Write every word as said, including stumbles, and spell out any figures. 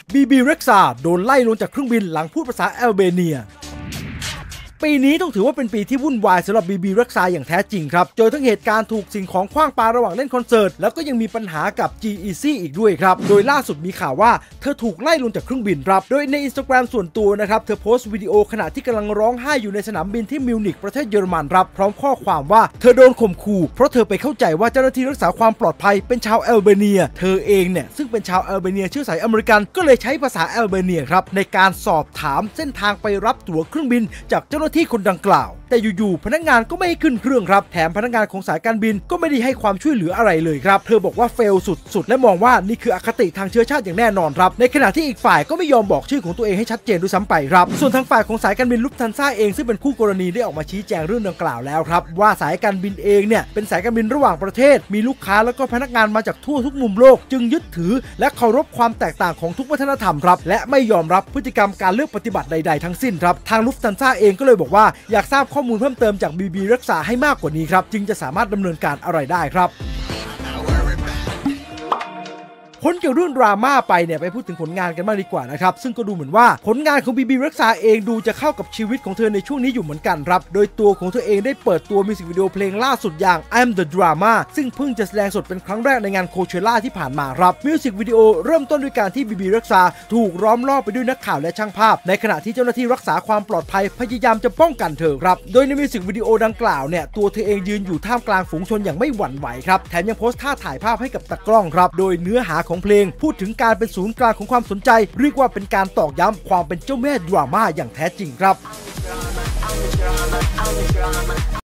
บี บี เร็กซาโดนไล่ลงจากเครื่องบินหลังพูดภาษาแอลเบเนียปีนี้ต้องถือว่าเป็นปีที่วุ่นวายสำหรับ บี บี เร็กซาอย่างแท้จริงครับเจอทั้งเหตุการณ์ถูกสิ่งของขว้างปาระหว่างเล่นคอนเสิร์ตแล้วก็ยังมีปัญหากับ จี อี ซี อีกด้วยครับโดยล่าสุดมีข่าวว่าเธอถูกไล่ลงจากเครื่องบินครับโดยใน Instagram ส่วนตัวนะครับเธอโพสต์วิดีโอขณะที่กำลังร้องไห้อยู่ในสนามบินที่มิวนิกประเทศเยอรมันครับพร้อมข้อความว่าเธอโดนข่มขู่เพราะเธอไปเข้าใจว่าเจ้าหน้าที่รักษาความปลอดภัยเป็นชาวแอลเบเนียเธอเองเนี่ยซึ่งเป็นชาวแอลเบเนียเชื้อสายอเมริกันก็เลยใช้ภาษาแอลเบเนียครับในการสอบถามเส้นทางไปรับตั๋วเครื่องบินจากเจ้าหน้าที่คนดังกล่าวแต่อยู่ๆพนักงานก็ไม่ให้ขึ้นเครื่องครับแถมพนักงานของสายการบินก็ไม่ได้ให้ความช่วยเหลืออะไรเลยครับเธอบอกว่าเฟลสุดๆและมองว่านี่คืออคติทางเชื้อชาติอย่างแน่นอนครับในขณะที่อีกฝ่ายก็ไม่ยอมบอกชื่อของตัวเองให้ชัดเจนด้วยซ้ำไปครับส่วนทางฝ่ายของสายการบินลุฟทันซ่าเองซึ่งเป็นคู่กรณีได้ออกมาชี้แจงเรื่องดังกล่าวแล้วครับว่าสายการบินเองเนี่ยเป็นสายการบินระหว่างประเทศมีลูกค้าแล้วก็พนักงานมาจากทั่วทุกมุมโลกจึงยึดถือและเคารพความแตกต่างของทุกวัฒนธรรมครับและไม่ยอมรับพฤติกรรมการเลือกปฏิบัติใดๆทั้งสิ้นครับทางลุฟทันซ่าเองก็เลยบอกว่าอยากทราบข้อมูลเพิ่มเติมจาก บี บี เร็กซาให้มากกว่านี้ครับจึงจะสามารถดำเนินการอะไรได้ครับพ้นจากเรื่องดราม่าไปเนี่ยไปพูดถึงผลงานกันบ้างดีกว่านะครับซึ่งก็ดูเหมือนว่าผลงานของ บี บี เร็กซาเองดูจะเข้ากับชีวิตของเธอในช่วงนี้อยู่เหมือนกันครับโดยตัวของเธอเองได้เปิดตัวมิวสิกวิดีโอเพลงล่าสุดอย่าง I'm the Drama ซึ่งเพิ่งจะแสดงสดเป็นครั้งแรกในงานโคเชล่าที่ผ่านมาครับมิวสิกวิดีโอเริ่มต้นด้วยการที่ บี บี เร็กซาถูกล้อมรอบไปด้วยนักข่าวและช่างภาพในขณะที่เจ้าหน้าที่รักษาความปลอดภัยพยายามจะป้องกันเธอครับโดยในมิวสิกวิดีโอดังกล่าวเนี่ยตัวเธอเองยืนอยู่ท่ามกลางฝูงชนอย่างไม่หวั่นไหวครับแถมยังโพสต์ท่าถ่ายภาพให้กับตากล้องครับโดยเนื้อหาของเพลงพูดถึงการเป็นศูนย์กลางของความสนใจเรียกว่าเป็นการตอกย้ำความเป็นเจ้าแม่ดราม่าอย่างแท้จริงครับ